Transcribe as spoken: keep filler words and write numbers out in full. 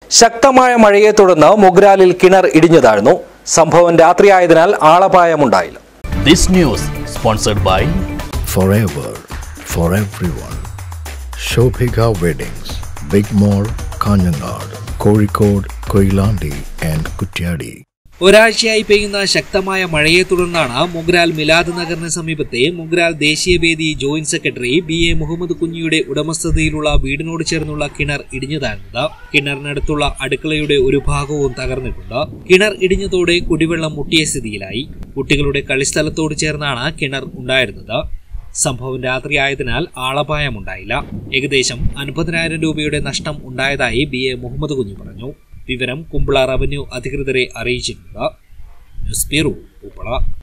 ശക്തമായ മഴയെ തുടർന്ന് മുഗ്രാലിൽ കിണർ ഇടിഞ്ഞു താഴ്ന്നു. സംഭവം രാത്രിയായതിനാൽ ആളപായമുണ്ടായില്ല. This news sponsored by Forever for everyone. Shobhika Weddings, Big Mall, Kanjangad, Kozhikode, Koilandi and Kutyadi. ഒരാഴ്ചയായി പെയ്യുന്ന ശക്തമായ മഴയെ തുടർന്നാണ് മുഗ്രാൽ മിലാദ് നഗറിന് സമീപത്തെ മുഗ്രാൽ ദേശീയവേദി joint secretary B A Muhammad കുഞ്ഞിയുടെ ഉടമസ്ഥതയിലുള്ള വീടിനോട് ചേർന്നുള്ള കിണർ ഇടിഞ്ഞു താഴ്ന്നത്. കിണറിനടുത്തുള്ള അടുക്കളയുടെ ഒരു ഭാഗവും തകർന്നിട്ടുണ്ട്. കിണർ ഇടിഞ്ഞതോടെ കുടിവെള്ളം മുട്ടിയ സ്ഥിതിയിലായി. കുട്ടികളുടെ കളിസ്ഥലത്തോട് ചേർന്നാണ് കിണർ ഉണ്ടായിരുന്നത്. സംഭവം രാത്രിയായതിനാൽ ആളപായമുണ്ടായില്ല. ഏകദേശം അൻപതിനായിരം രൂപയുടെ നഷ്ടം ഉണ്ടായതായി ബി എ മുഹമ്മദ് കുഞ്ഞി പറഞ്ഞു. വിവരം കുമ്പള റവന്യൂ അധികൃതരെ അറിയിച്ചിട്ടുണ്ട്. News bureau, Kumbla.